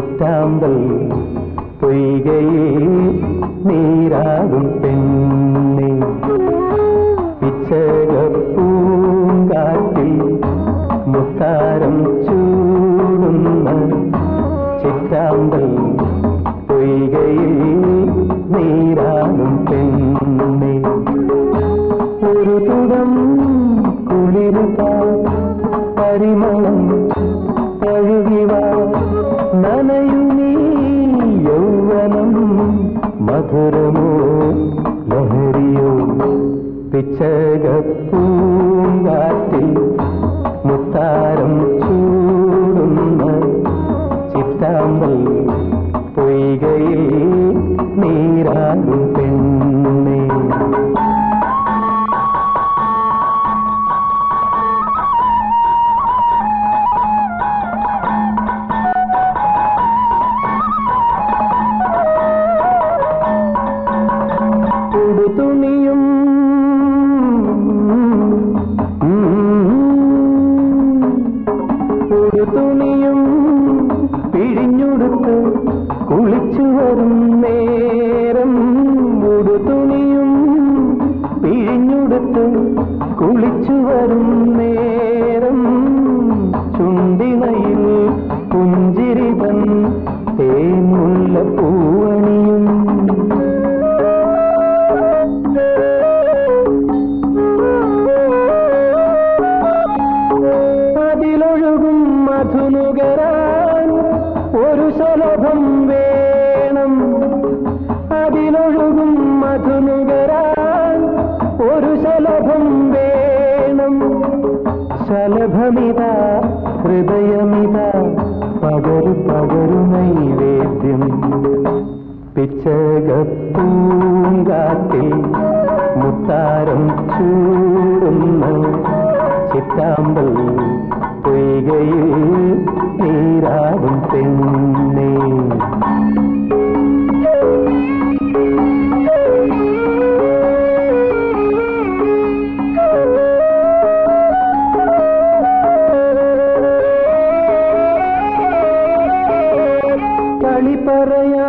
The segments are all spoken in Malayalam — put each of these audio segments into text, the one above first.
ചിറ്റാമ്പൽ പൊയ്കയിൽ നീരാടും പെണ്ണെ പിച്ചകപ്പൂങ്കാറ്റിൽ മുത്താരം ചൂടുന്ന ചിറ്റാമ്പൽ പൊയ്കയിൽ നീരാടും പെണ്ണെ ഒരു തുടം കുളിരുക പരിമളം തഴുകിവ നനയുമീ യൗവനം മധുരമോ ലഹരിയോ പിച്ചകപ്പൂങ്കാറ്റിൽ മുത്താരം ചൂടുന്ന ചിറ്റാമ്പൽ പൊയ്കയിൽ നീരാടും പെണ്ണെ തുണിയും തുണിയും പിഴിഞ്ഞുടുത്ത് കുളിച്ചു വരും നേരം ഉടുതുണിയും പിഴിഞ്ഞുടുത്ത് കുളിച്ചു വരും നേരം ചുണ്ടിനയിൽ പുഞ്ചിരിതൻ തേമുള്ള പൂവണിയും അതിലൊഴുകും മധുനുകരാൻ ഒരു ശലഭം വേണം അതിലൊഴുകും മധുനുകരാൻ ഒരു ശലഭം വേണം ശലഭമിത ഹൃദയമിത പകരു പകരു നൈവേദ്യം പിച്ചകപ്പൂങ്കാറ്റിൽ മുത്താരം ചൂടുന്ന ചിറ്റാമ്പൽ പൊയ്കയിൽ നീരാടും പെണ്ണെ കളി പറയാ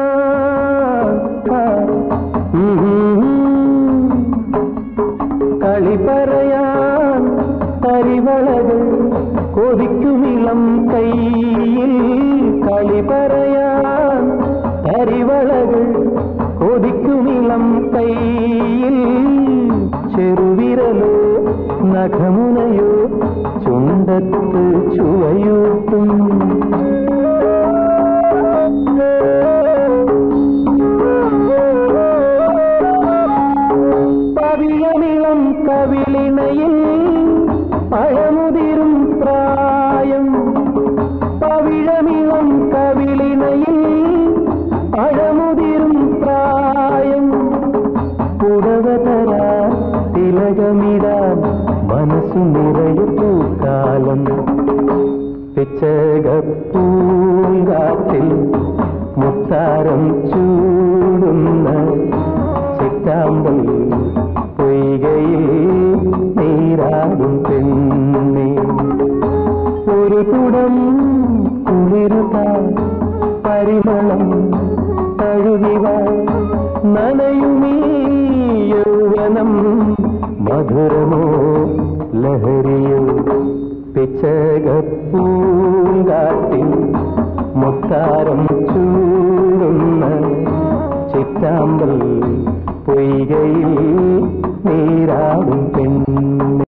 കളി പറയാൻ പരിവളകൾ കൊതിക്കുമിളം കൈയിൽ കളി പറയാൻ പരിവളകൾ കൊതിക്കുമിളം കൈയിൽ ചെറുവിരലോ നഖമുനയോ ചുണ്ടത്ത് ചുവയൂട്ടും പവിഴമിളം കവിളിണയിൽ പഴമുതിരും പ്രായം പവിഴമിളം കവിളിണയിൽ പഴമുതിരും പ്രായം പുടവതര തിലകമിടാൻ മനസ്സു നിറയെ പൂക്കാലം പിച്ചകപ്പൂങ്കാറ്റിൽ മുത്താരം ചൂടുന്ന ചിറ്റാമ്പൽ പൊയ്കയിൽ നീരാടും പെണ്ണെ ഒരു കുടം കുളിരുക പരിമളം തഴുകിവ നനയുമീ യൗവനം മധുരമോ ലഹരിയോ പിച്ചകപ്പൂങ്കാറ്റിൽ മുത്താരം ചൂടുന്ന ചിറ്റാമ്പൽ പൊയ്കയിൽ നീരാടും പെണ്ണെ